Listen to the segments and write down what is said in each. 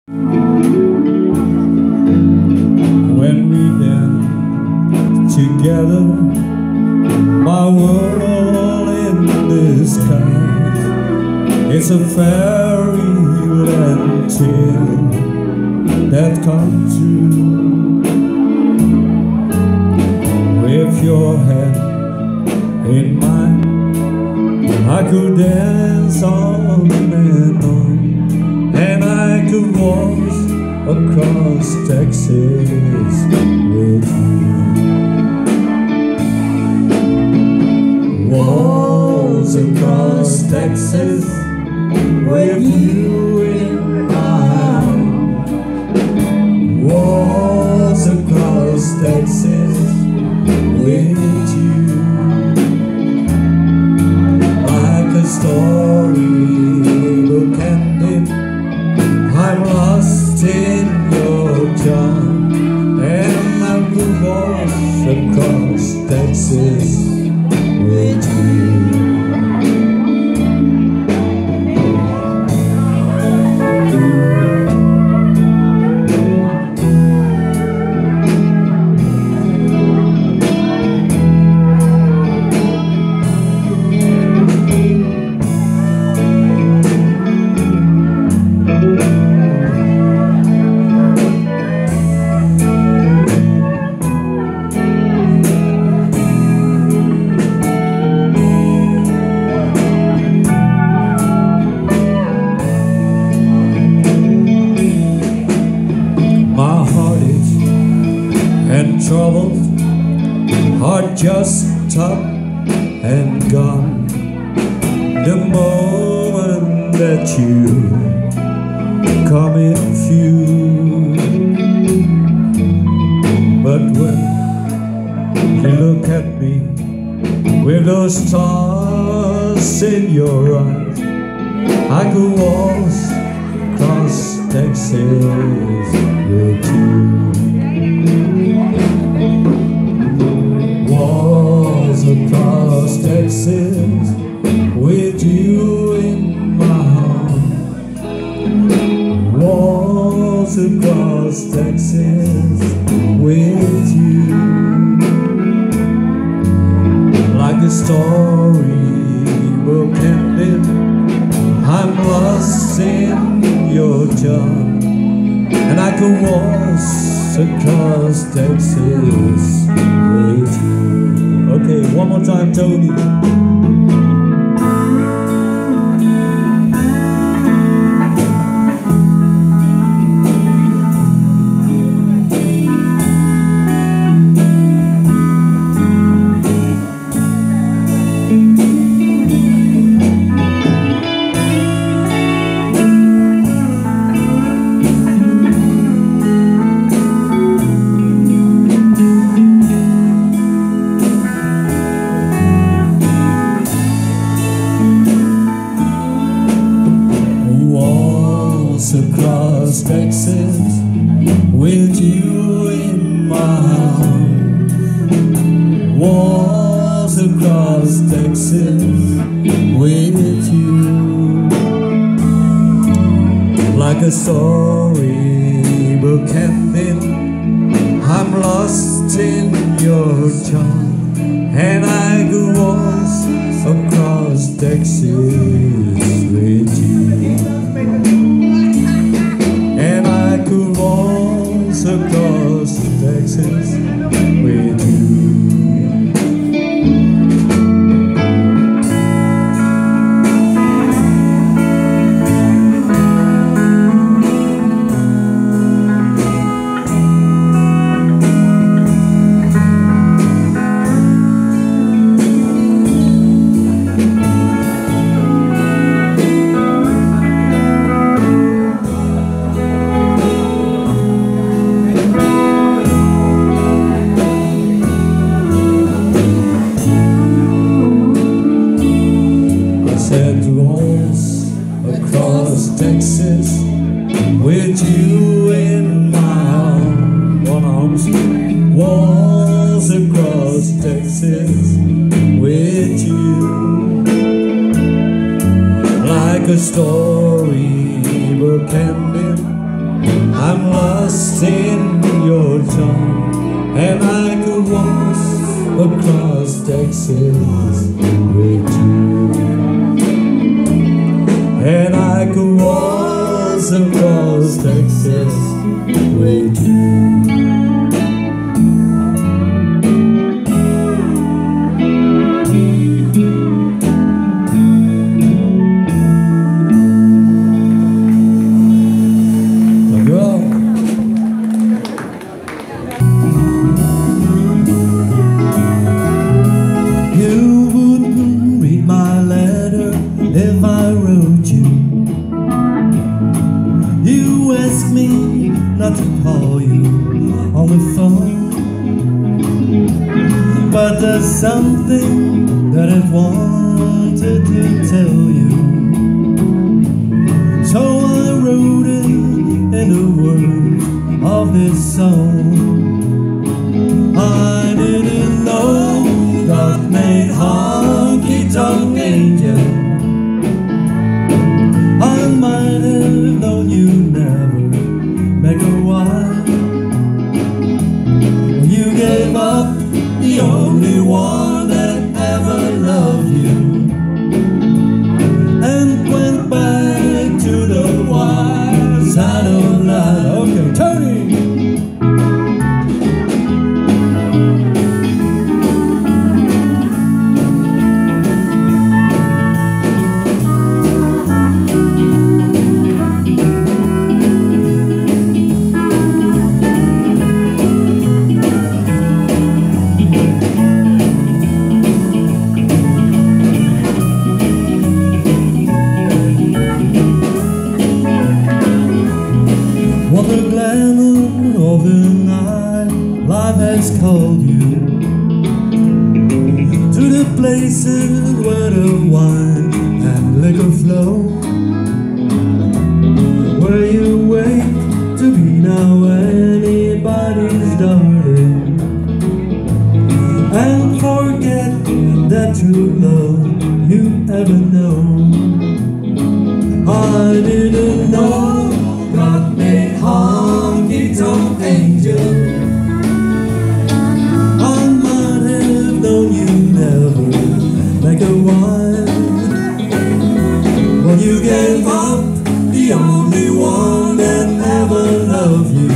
When we get together, my world in the sky, it's a fairyland tale that comes true. With your hand in mine, I could dance on and on, and I could walk across Texas with you. Walls across Texas with you in mind. Walls across Texas with you. Like a storybook ending, I'm lost in your charm, and I will walk across Texas with you. And troubles are just top and gone the moment that you come in view. But when you look at me with those stars in your eyes, I could walk across Texas with you. Across Texas with you in my heart. Walls across Texas with you. Like a storybook ending, I'm lost in your charm, and I can walk across Texas with you. Okay, one more time, Tony. Across Texas with you in my arms. Walls across Texas with you. Like a storybook ending, I'm lost in your charm, and I go walk across Texas with you. Across Texas with you. Walls across Texas with you in my arms. One arms. Walls across Texas with you. Like a storybook ending, in your tongue, and I could walk across Texas with you, and I could walk across Texas with you. If I wrote you, you asked me not to call you on the phone, but there's something that I wanted to tell you, so I wrote it in the words of this song. I didn't know God made honky-tonk angels. I might have known you never make a wife. You gave up the only one that ever loved you, and went back to the wild side of life. Okay, Tony! What the glamour of the night life has called you to the places where the wine and liquor flow, where you wait to be now anybody's darling, and forget that true love you ever known. I didn't know God made honky-tonk angels. I might have known you never make a wife, but you gave up the only one that ever loved you,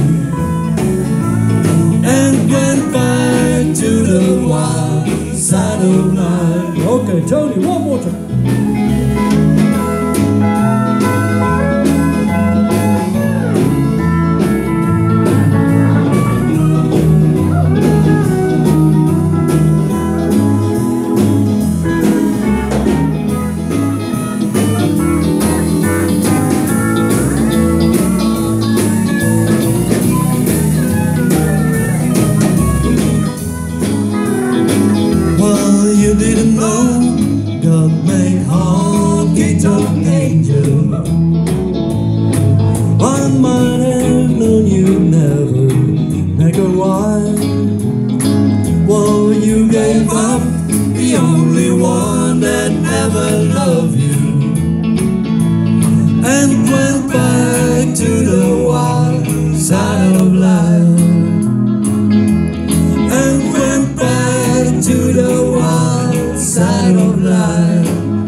and went back to the wild side of life. Okay, Tony, one more time. You didn't know God made honky-tonk angels. I might have known you never make a wife. Well, you gave up the only one that ever loved you, and went back to the wild side of life, and went back to the wild side of life.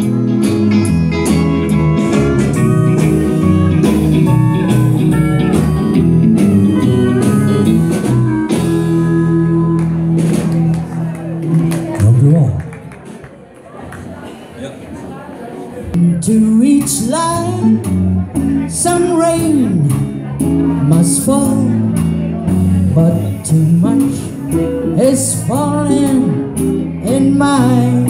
To each line, some rain must fall, but too much is falling in mine.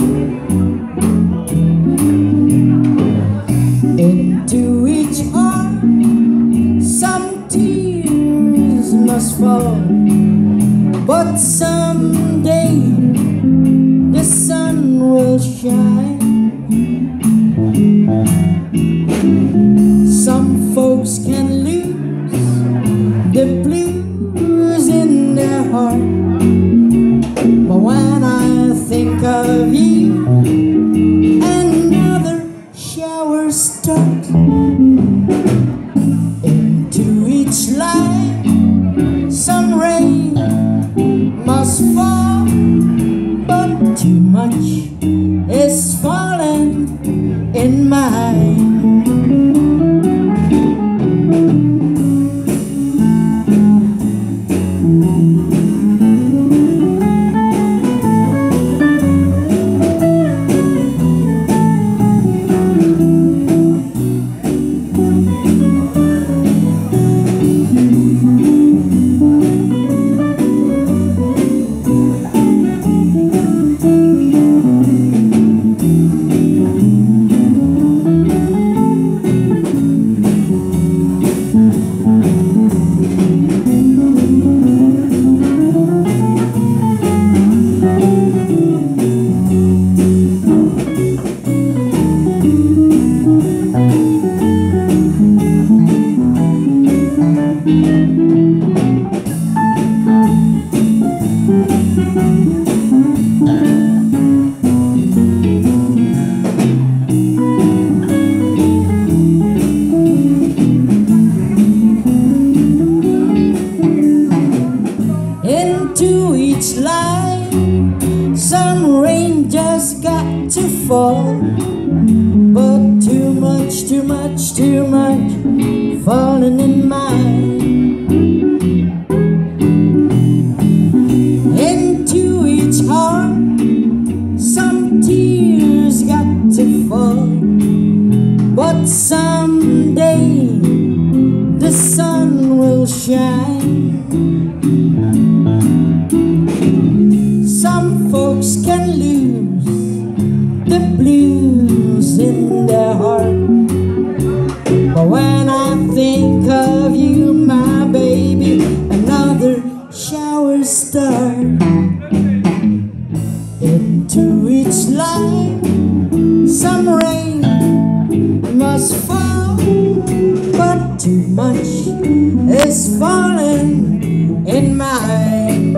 Into each heart, some tears must fall, but someday the sun will shine. Some folks can lose the blues in their heart, but when I think of you, another shower starts. Into each line, Into each line, some rain just got to fall, but too much, too much, too much falling in mine. Into each heart, some tears got to fall, but someday the sun will shine. Some folks can lose the blues in their heart, but when I think of you, my baby, another shower starts. Into each line, some rain must fall, but too much is falling in mine.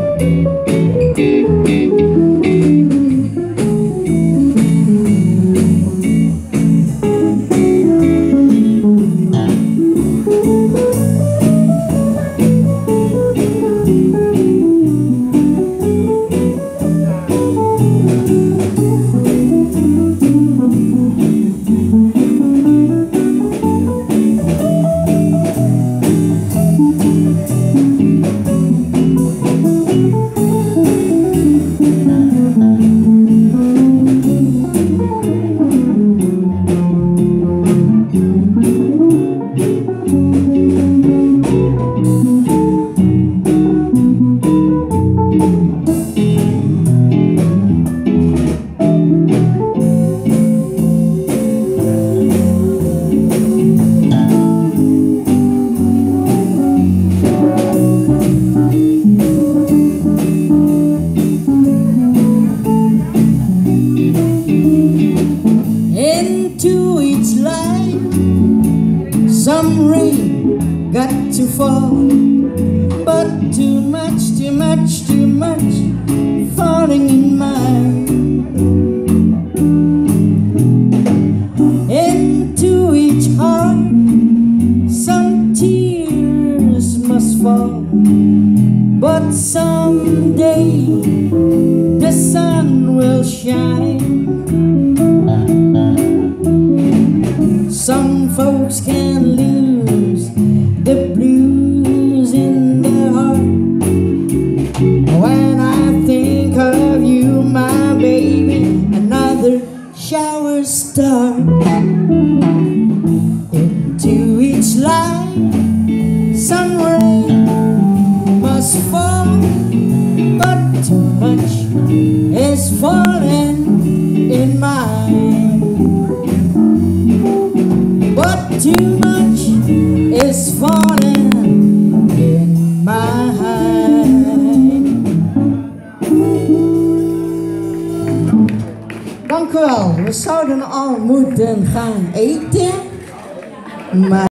Into each line, some rain got to fall, but too much, too much, too much falling in mine. Into each heart, some tears must fall, but someday the sun will shine. Some folks can lose the blues in their heart. When I think of you, my baby, another shower starts. Into each line, some rain must fall, but too much is falling in mine. But too much is falling in mine. Dank u wel. We zouden al moeten gaan eten, maar